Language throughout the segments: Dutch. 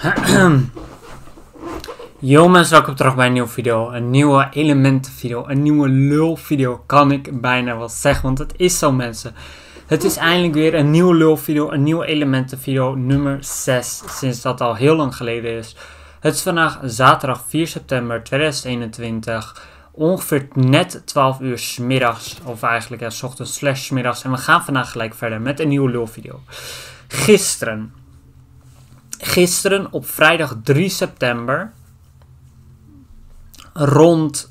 Yo mensen, welkom terug bij een nieuwe video. Een nieuwe elementenvideo. Een nieuwe lulvideo kan ik bijna wel zeggen. Want het is zo mensen. Het is eindelijk weer een nieuwe lulvideo. Een nieuwe elementenvideo nummer 6. Sinds dat al heel lang geleden is. Het is vandaag zaterdag 4 september 2021. Ongeveer net 12 uur 's middags. Of eigenlijk ja, 's ochtends / 's middags. En we gaan vandaag gelijk verder met een nieuwe lulvideo. Gisteren op vrijdag 3 september. Rond,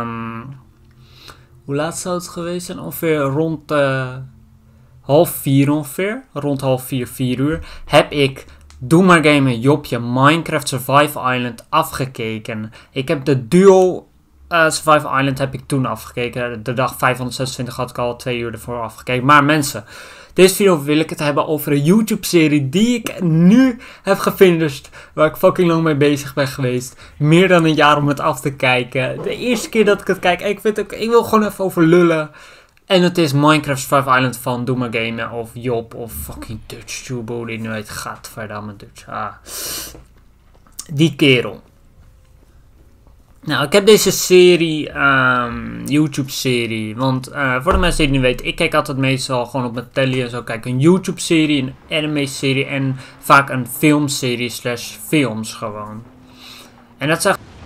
hoe laat zou het geweest zijn? Ongeveer rond half 4 ongeveer. Rond half 4, 4 uur. Heb ik Doe maar Gamen Jopje Minecraft Survival Island afgekeken. Ik heb de duo Survival Island heb ik toen afgekeken. De dag 526 had ik al 2 uur ervoor afgekeken. Maar mensen, deze video wil ik het hebben over een YouTube serie die ik nu heb gefinished. Waar ik fucking lang mee bezig ben geweest. Meer dan een jaar om het af te kijken. De eerste keer dat ik het kijk, ik wil gewoon even over lullen. En het is Minecraft Survival Island van Doe maar Gamen of Job of fucking Dutch Tubo die nu heet. Gadverdamme Dutch. Die kerel. Nou, ik heb deze serie, YouTube-serie, want voor de mensen die het niet weten, ik kijk altijd meestal gewoon op mijn telly en zo, kijk een YouTube-serie, een anime-serie en vaak een filmserie / films gewoon. En dat zijn